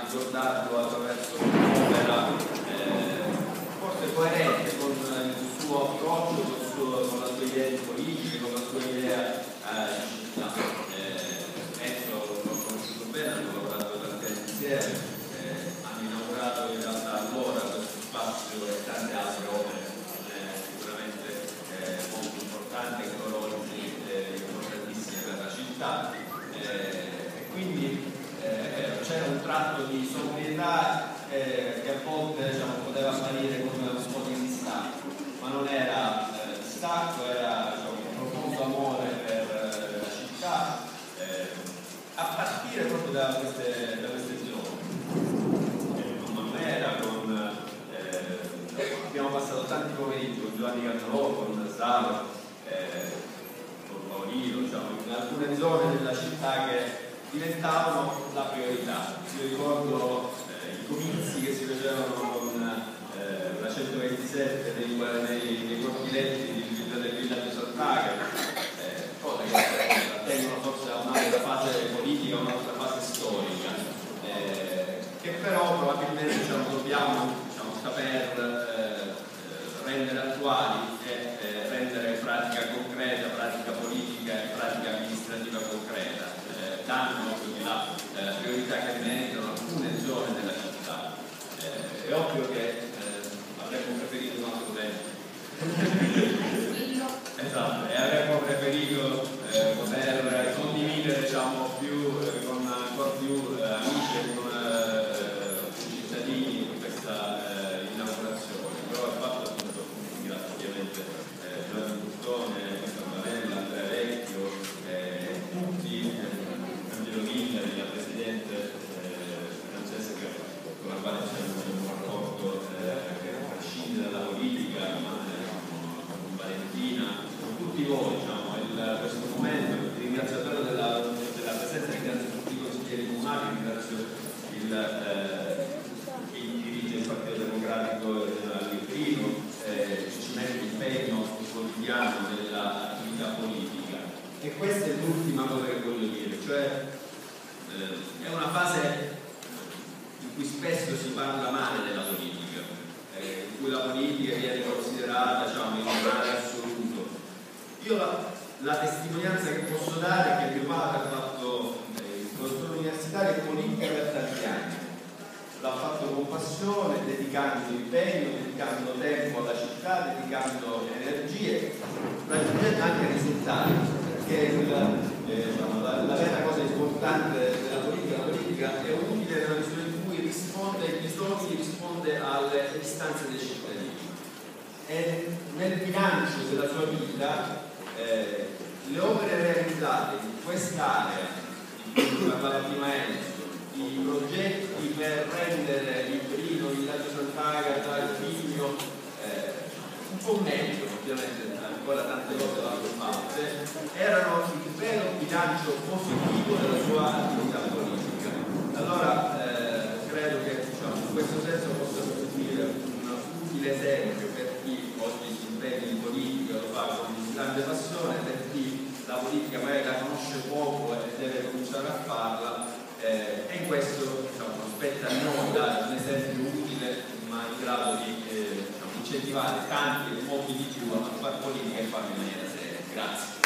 ricordarlo attraverso un'opera forse coerente con il suo approccio, con la sua idea di politica, con la sua idea di città. Penso, l'ho conosciuto bene, hanno lavorato tanti anni insieme, hanno inaugurato in realtà allora questo spazio e tante altre opere sicuramente molto importanti, ancora oggi importantissime per la città. Quindi c'era un tratto di sobrietà che a volte poteva apparire come un po' di distacco, ma non era distacco, era un profondo amore per la città, a partire proprio da queste zone. Con Mammera, abbiamo passato tanti pomeriggi con Giovanni Cannavò, con Salo, con Paolino, in alcune zone della città che diventavano la priorità. Io ricordo i comizi che si facevano con la 127 nei cortiletti del villaggio Sant'Agata, cose che attengono forse a un'altra fase politica, a un'altra fase storica, che però probabilmente dobbiamo saper rendere attuali e rendere pratica concreta, pratica politica e pratica amministrativa concreta, dando la priorità che meritano alcune zone della città. È ovvio che avremmo preferito un altro tempo. Esatto, e avremmo preferito poter condividere con ancora più amici e con cittadini questa inaugurazione. Però il fatto appunto, ringrazio ovviamente Giovanni Buttone, Campanella, Andrea Vecchio, tutti, Angelo Villari, la Presidente Francesca, con la quale c'è un rapporto che prescinde dalla politica, con Valentina, con tutti voi, questo momento. Vi ringrazio davvero della presenza, ringrazio tutti i consiglieri comunali, ringrazio chi dirige il Partito Democratico all'Intrino, ci mette impegno quotidiano nell'attività politica. E questa è l'ultima cosa che voglio dire, cioè è una fase in cui spesso si parla male della politica, in cui la politica viene considerata il male assoluto. Io la testimonianza che posso dare è che mio padre ha fatto il professore universitario e politica per tanti anni, l'ha fatto con passione, dedicando impegno, dedicando tempo alla città, dedicando energie, raggiungendo anche risultati, perché la vera cosa importante della politica, la politica è utile nella misura in cui risponde ai bisogni, risponde alle istanze dei cittadini. E nel bilancio della sua vita le opere realizzate in quest'area di cui parlava prima Enzo, i progetti per rendere Librino, Villaggio Sant'Agata, il Figlio un po' meglio, ovviamente ancora tante cose vanno fatte, erano il vero bilancio positivo della sua attività politica. Allora credo che in questo senso possa costituire un utile esempio per chi oggi si impegna in politica, lo fa con grande passione, per chi la politica magari la conosce poco e deve cominciare a farla, e in questo spetta a noi dare un esempio utile ma in grado di incentivare tanti e molti di più a fare politica e farla in maniera seria. Grazie.